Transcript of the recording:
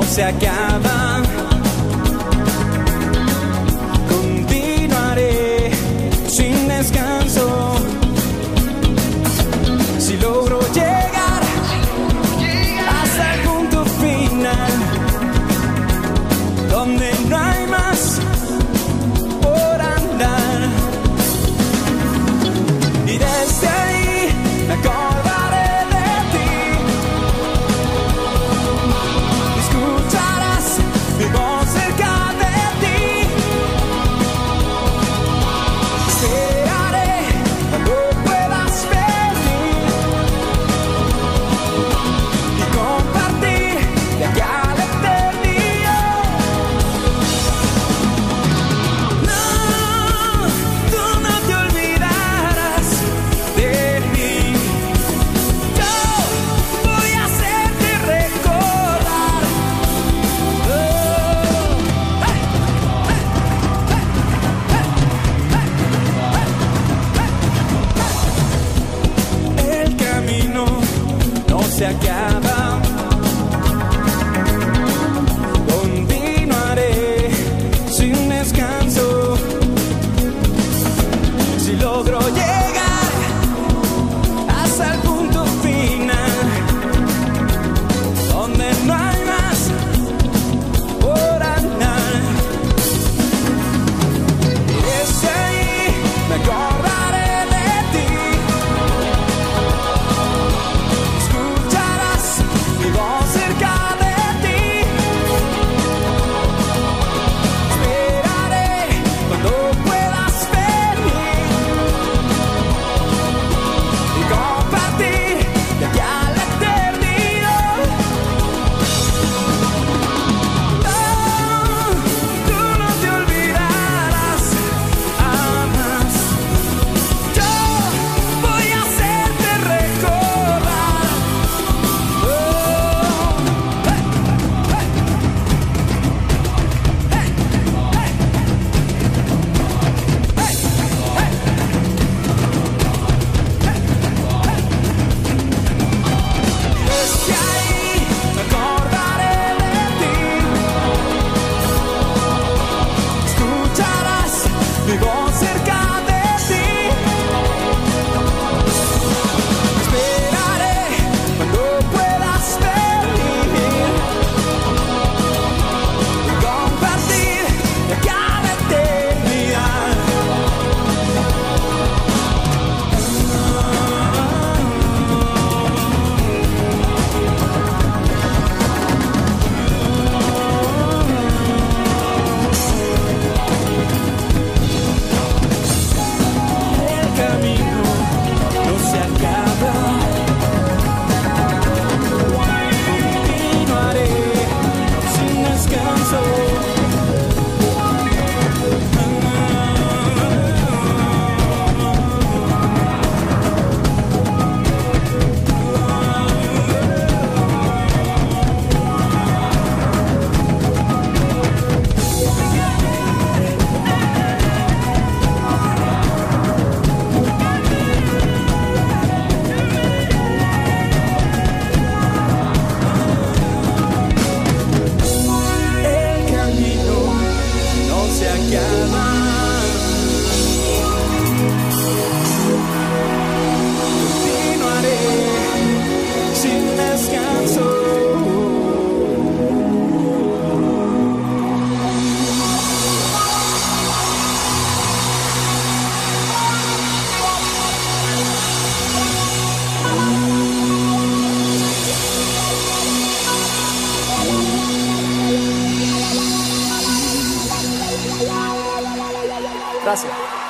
se acaba. Continuaré sin descanso. Si logro llegar hasta el punto final, donde no hay más por andar, y desde ahí me acordaré de ti. Escucharás mi voz cerca de ti. Esperaré cuando puedas venir y compartir de aquí a la eternidad. No, tú no te olvidarás de mí. Yo voy a hacerte recordar. El camino no se acaba. Continuaré sin descanso. Si logro llegar hasta el punto final, donde no hay más por andar, y desde ahí me acordaré de ti. Escucharás mi voz cerca de ti. Esperaré cuando puedas venir y compartir de aquí a la eternidad. No, tú no te olvidarás jamás. Yo voy a hacerte recordar. Desde ahí me acordaré de ti. Escucharás mi voz cerca de ti. Esperaré cuando puedas venir y compartir de aquí a la eternidad. El camino no se acaba. Continuaré sin descanso. El camino no se acaba. Continuaré sin descanso. Gracias.